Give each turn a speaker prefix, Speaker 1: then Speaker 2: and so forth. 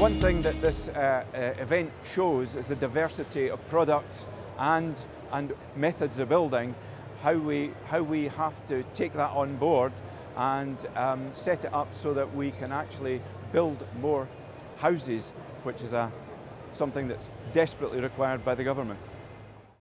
Speaker 1: one thing that this event shows is the diversity of products and methods of building, how we have to take that on board and set it up so that we can actually build more houses, which is something that's desperately required by the government.